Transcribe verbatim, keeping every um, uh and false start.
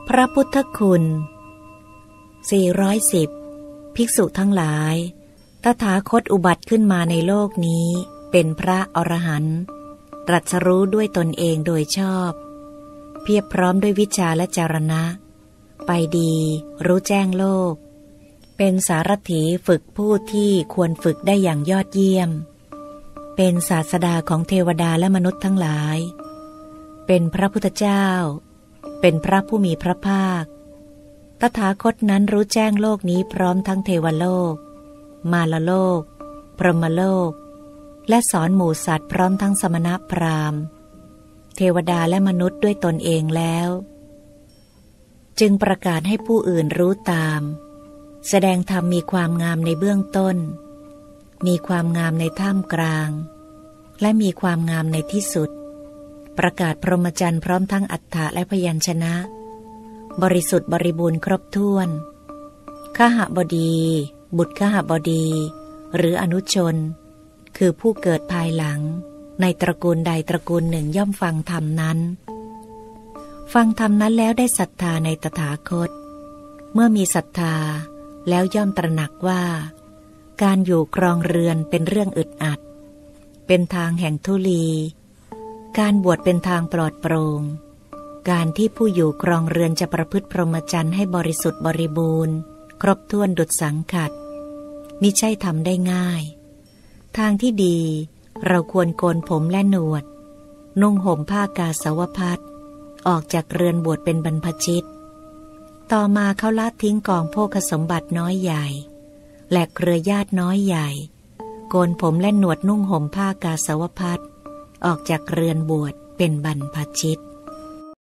พระพุทธคุณสี่ร้อยสิบภิกษุทั้งหลายตถาคตอุบัติขึ้นมาในโลกนี้เป็นพระอรหันต์ตรัสรู้ด้วยตนเองโดยชอบเพียบพร้อมด้วยวิชาและจรณะไปดีรู้แจ้งโลกเป็นสารถีฝึกผู้ที่ควรฝึกได้อย่างยอดเยี่ยมเป็นศาสดาของเทวดาและมนุษย์ทั้งหลายเป็นพระพุทธเจ้าเป็นพระผู้มีพระภาคตถาคตนั้นรู้แจ้งโลกนี้พร้อมทั้งเทวโลกมารโลกพรหมโลกและสอนหมู่สัตว์พร้อมทั้งสมณพราหมณ์เทวดาและมนุษย์ด้วยตนเองแล้วจึงประกาศให้ผู้อื่นรู้ตามแสดงธรรมมีความงามในเบื้องต้นมีความงามในท่ามกลางและมีความงามในที่สุดประกาศพรหมจรรย์พร้อมทั้งอัฏฐะและพยัญชนะบริสุทธิ์บริบูรณ์ครบถ้วนขหบดีบุตรขหบดีหรืออนุชนคือผู้เกิดภายหลังในตระกูลใดตระกูลหนึ่งย่อมฟังธรรมนั้นฟังธรรมนั้นแล้วได้ศรัทธาในตถาคตเมื่อมีศรัทธาแล้วย่อมตระหนักว่าการอยู่ครองเรือนเป็นเรื่องอึดอัดเป็นทางแห่งทุลีการบวชเป็นทางปลอดโปร่งการที่ผู้อยู่ครองเรือนจะประพฤติพรหมจรรย์ให้บริสุทธิ์บริบูรณ์ครบถ้วนดุจสังขัดมิใช่ทำได้ง่ายทางที่ดีเราควรโกนผมและหนวดนุ่งห่มผ้ากาสาวพัสออกจากเรือนบวชเป็นบรรพชิตต่อมาเขาละทิ้งกองโภคสมบัติน้อยใหญ่และเครือญาติน้อยใหญ่โกนผมและหนวดนุ่งห่มผ้ากาสาวพัสออกจากเรือนบวชเป็นบรรพชิต